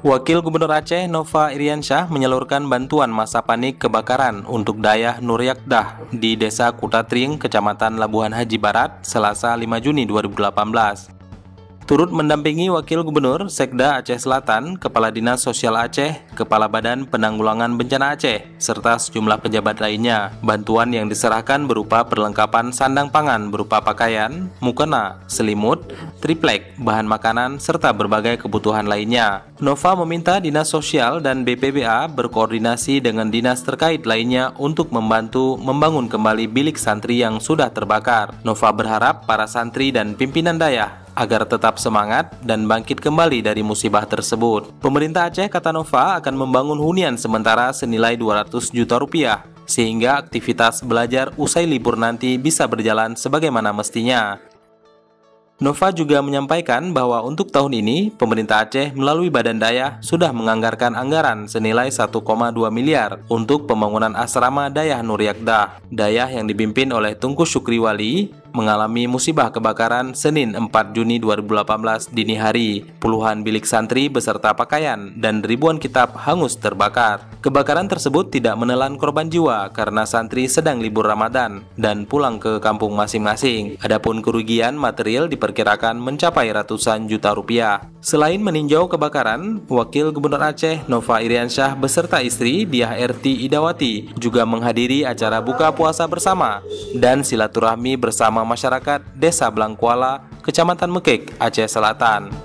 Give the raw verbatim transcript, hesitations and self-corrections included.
Wakil Gubernur Aceh Nova Iriansyah menyalurkan bantuan masa panik kebakaran untuk Dayah Nuryakdah di Desa Kutatring, Kecamatan Labuhan Haji Barat, Selasa lima Juni dua ribu delapan belas. Turut mendampingi Wakil Gubernur Sekda Aceh Selatan, Kepala Dinas Sosial Aceh, Kepala Badan Penanggulangan Bencana Aceh, serta sejumlah pejabat lainnya. Bantuan yang diserahkan berupa perlengkapan sandang pangan berupa pakaian, mukena, selimut, triplek, bahan makanan, serta berbagai kebutuhan lainnya. Nova meminta Dinas Sosial dan B P B A berkoordinasi dengan dinas terkait lainnya untuk membantu membangun kembali bilik santri yang sudah terbakar. Nova berharap para santri dan pimpinan dayah agar tetap semangat dan bangkit kembali dari musibah tersebut. Pemerintah Aceh, kata Nova, akan membangun hunian sementara senilai dua ratus juta rupiah, sehingga aktivitas belajar usai libur nanti bisa berjalan sebagaimana mestinya. Nova juga menyampaikan bahwa untuk tahun ini, pemerintah Aceh melalui Badan Dayah sudah menganggarkan anggaran senilai satu koma dua miliar untuk pembangunan asrama Dayah Nuryakdah. Dayah yang dipimpin oleh Tunku Syukri Wali mengalami musibah kebakaran Senin empat Juni dua ribu delapan belas dini hari. Puluhan bilik santri beserta pakaian dan ribuan kitab hangus terbakar. Kebakaran tersebut tidak menelan korban jiwa karena santri sedang libur Ramadan dan pulang ke kampung masing-masing. Adapun kerugian material diperkirakan mencapai ratusan juta rupiah. Selain meninjau kebakaran, Wakil Gubernur Aceh Nova Iriansyah beserta istri Diah Erti Idawati juga menghadiri acara buka puasa bersama dan silaturahmi bersama masyarakat Desa Blangkuala, Kecamatan Mekek, Aceh Selatan.